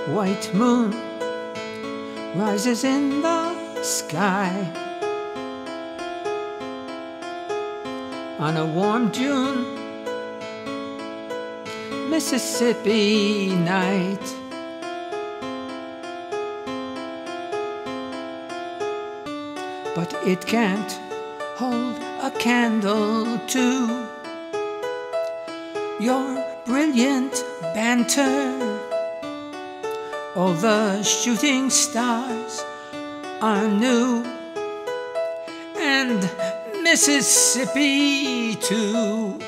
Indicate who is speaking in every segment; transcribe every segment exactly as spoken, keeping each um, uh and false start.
Speaker 1: white moon rises in the sky on a warm June Mississippi night. But it can't hold a candle to your brilliant banter. All the shooting stars are new, and Mississippi too.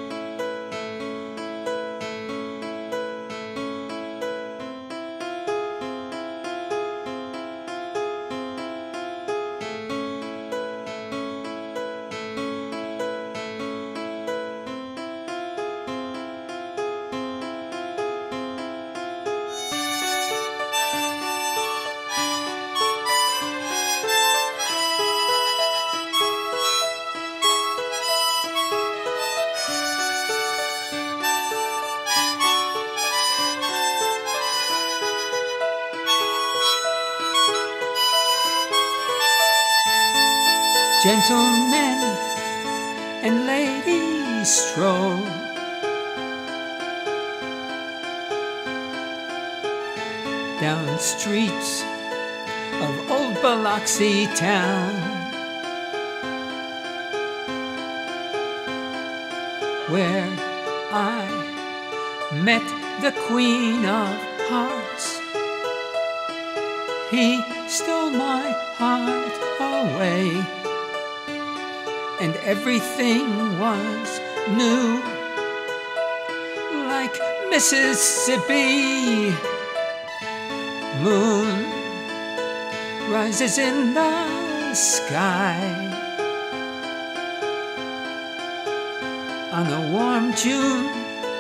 Speaker 1: Gentlemen and ladies stroll down streets of old Biloxi town, where I met the Queen of Hearts. He stole my heart away, and everything was new, like Mississippi. Moon rises in the sky on a warm June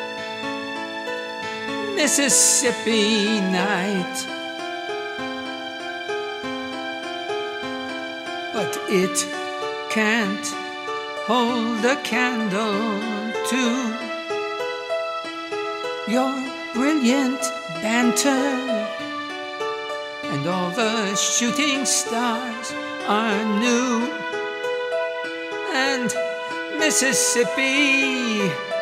Speaker 1: Mississippi night. But it can't hold a candle to your brilliant banter, and all the shooting stars are new, and Mississippi